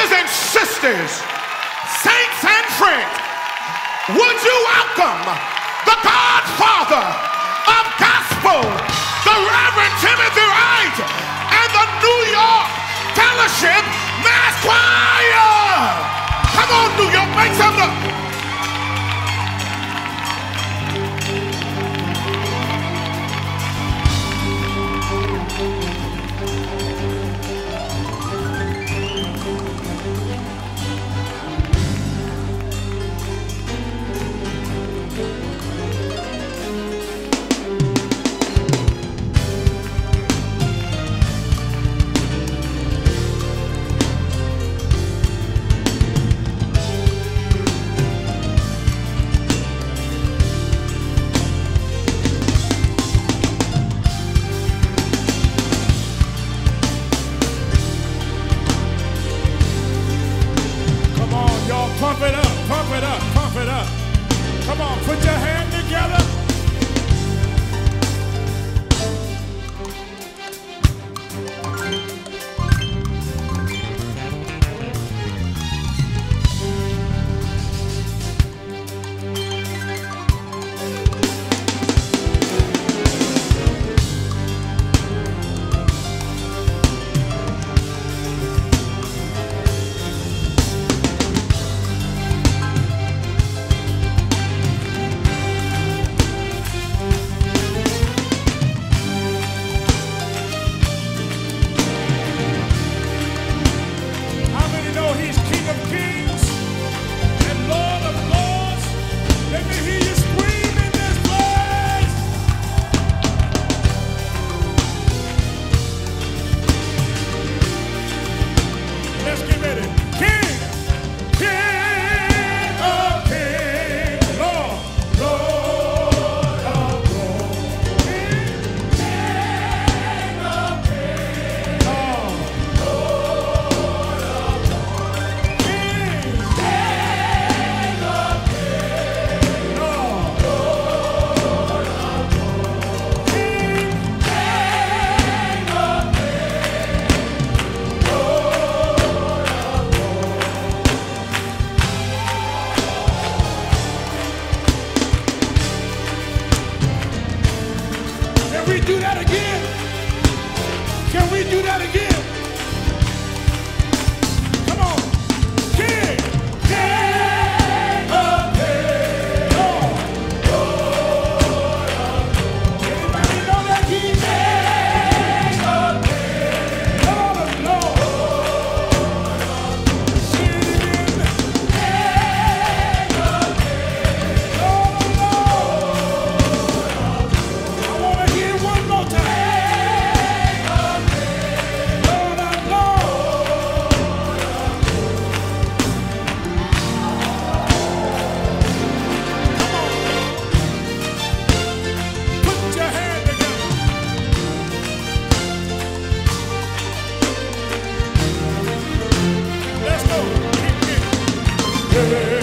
brothers and sisters, saints and friends, would you welcome the godfather of gospel, the Reverend Timothy Wright, and the New York Fellowship Mass Choir? Come on, New York, make some noise. Pump it up, pump it up, pump it up. Come on, put your hand together. Can we do that again? Come on. King of Kings. Anybody know that King? King of Kings. Lord of Lords. Sing it again. King of Kings. Lord of Lords. I want to hear one more time. Yeah.